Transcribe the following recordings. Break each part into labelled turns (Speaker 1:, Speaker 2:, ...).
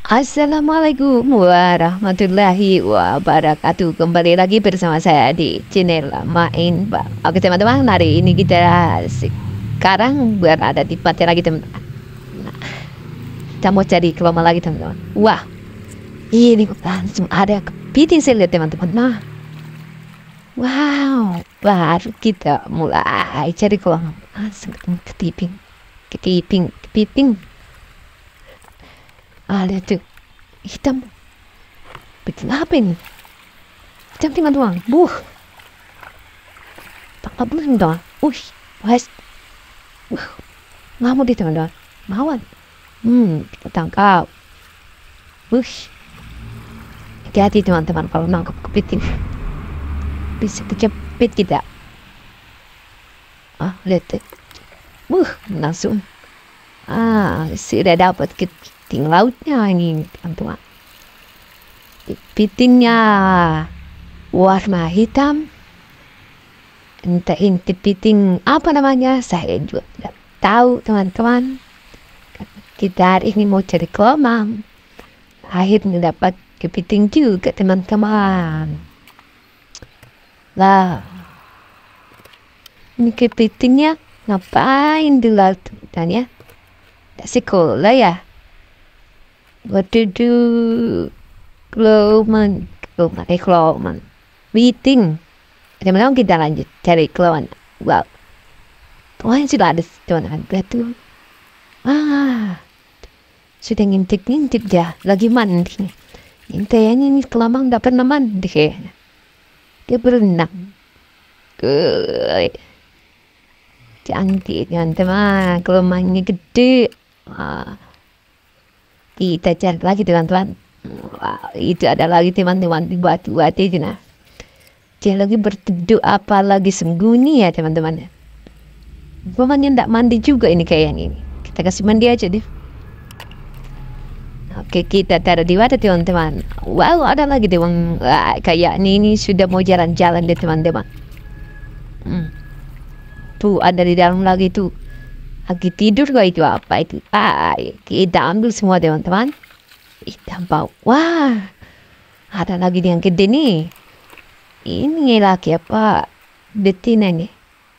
Speaker 1: Assalamualaikum warahmatullahi wabarakatuh. Kembali lagi bersama saya di channel Main Bang. Oke teman-teman, hari ini kita sekarang berada di pantai lagi teman-teman. Nah, kita mau cari keloma lagi teman-teman. Wah, ini langsung ada kepiting saya lihat teman-teman. Nah, wow, baru kita mulai cari keloma. Langsung ketemu kepiting. Ah, lihat tuh, hitam. Bikin apa ini? Hitam teman-teman. Tangkap belum teman. Was. Ngamuk dia teman-teman. Mawan. Kita tangkap. Hati-hati teman-teman kalau nangkap kepiting. Bisa kejepit kita. Lihat tuh. Langsung. Sudah dapat kepiting lautnya ini teman-teman. Kepitingnya warna hitam. Entah ini kepiting apa namanya, saya juga tidak tahu teman-teman. Kita hari ini mau cari keloma. Akhirnya dapat kepiting juga teman-teman. Lah, ini kepitingnya ngapain di laut dan ya? Tidak sekolah ya? Waduh, keloma, meeting. Teman-teman kita lanjut cari keloma. Wow, Tuhan sudah ada teman-teman. Betul. Sudah ngintip ya, lagi mandi. Intanya ini keloma nggak pernah mandi kayaknya. Dia berenang. Cantik teman-teman, kelomanya gede. Kita cari lagi teman-teman. Itu ada lagi teman-teman di batu-batu itu nah. Dia lagi berteduh apa lagi sembunyi ya teman-teman. Pokoknya ndak mandi juga ini kayaknya ini. Kita kasih mandi aja deh. Oke, kita taruh di wadah teman-teman. Wow, ada lagi teman. Kayak ini sudah mau jalan-jalan deh teman-teman. Tuh ada di dalam lagi tuh. Lagi tidur gak itu apa itu? Kita ambil semua teman-teman. Kita bawa. Wah, ada lagi yang gede nih. Ini lagi apa? Betina nih.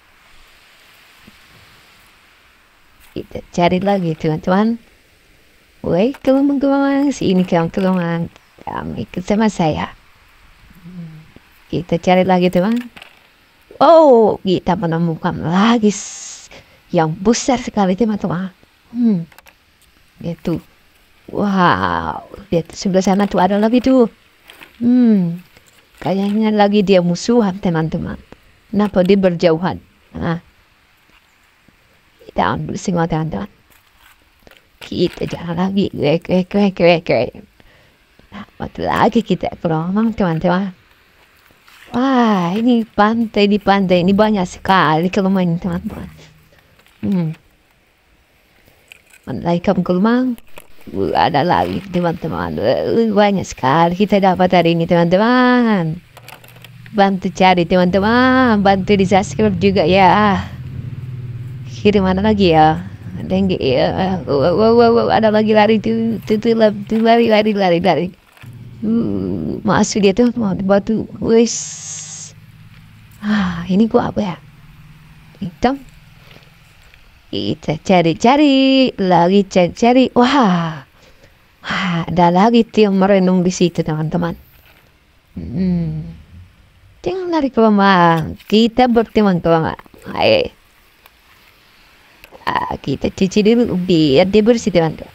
Speaker 1: Kita cari lagi teman-teman. Woi, kelomang-kelomang. Sini kelomang. Kamu ikut sama saya. Kita cari lagi teman. Oh, kita menemukan lagi yang besar sekali teman-teman. Itu. Wow, lihat sebelah sana tuh ada lagi tuh. Kayaknya lagi dia musuhan teman-teman. Kenapa dia berjauhan? Kita ambil semua teman-teman. Kita jalan lagi. Dapat lagi kita kelomang teman-teman. Wah, ini pantai di pantai ini banyak sekali kelomang teman-teman. Malaikat kelomang. Ada lagi teman-teman. Banyak sekali kita dapat hari ini teman-teman. Bantu cari teman-teman. Bantu di subscribe juga ya. Kirim mana lagi ya? Dengge ya. Wow, ada lagi lari tuh lari. Masuk dia tuh mau di batu. Wes. Ini gua apa ya? Hitam. Kita cari lagi cari. Wah, ada lagi tuh yang merenung di situ teman-teman. Jangan lari kelomang. Kita berteman-teman. Kita cuci dulu biar dia bersih teman-teman.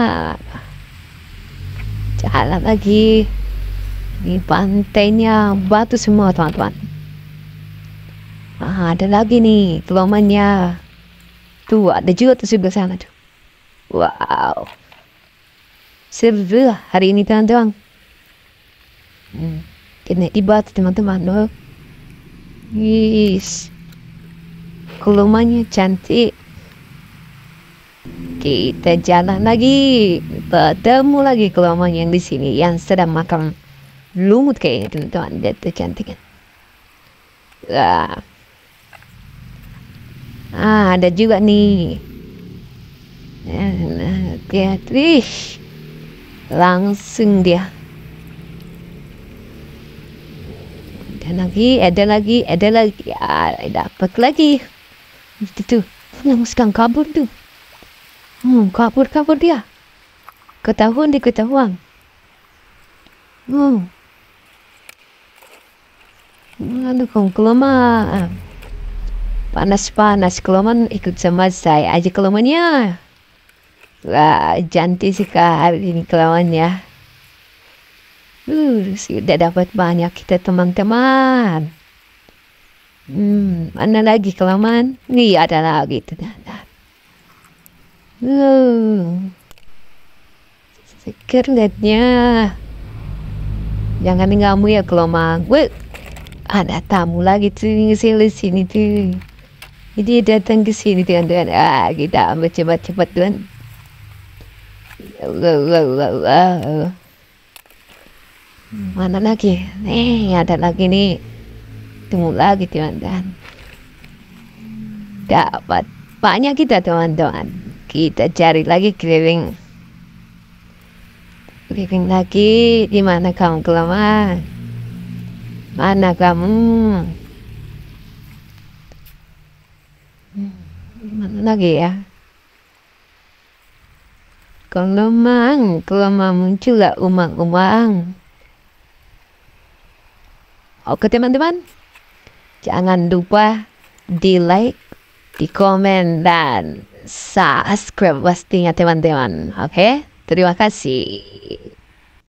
Speaker 1: Jalan lagi. Ini pantainya batu semua teman-teman. Ada lagi nih kelomanya. Tuh ada juga tuh sebelah sana tuh. Wow, seru hari ini teman-teman. Kena di batu teman-teman loh. Kelomanya cantik. Kita jalan lagi. Ketemu lagi kelomanya yang di sini yang sedang makan lumut kayaknya teman-teman. Dia tuh cantik kan. Ada juga nih. Beatrice. Langsung dia. Ada lagi. Dapat lagi. Itu tuh. Langsung kabur tuh. Kabur dia. Ketahuan. Aduh, kelamaan. Panas. Kelamaan ikut sama saya aja kelamannya. Wah, cantik sekali ini kelamannya. Sudah dapat banyak kita teman-teman. Mana lagi kelamaan? Nih ada lagi. Seger liatnya. Jangan kamu ya kelamaan. Ada tamu lagi tuh sini tuh. Jadi datang ke sini teman-teman. Kita ambil cepat tuan. Mana lagi? Ada lagi nih. Tunggu lagi teman-teman. Dapat banyak kita teman-teman. Kita cari lagi keliling lagi. Di mana kamu kelamaan? Mana kamu? Mana lagi ya? Kelamaan muncullah umang-umang. Oke teman-teman, jangan lupa di like, di komen, dan subscribe pastinya teman-teman. Oke, terima kasih.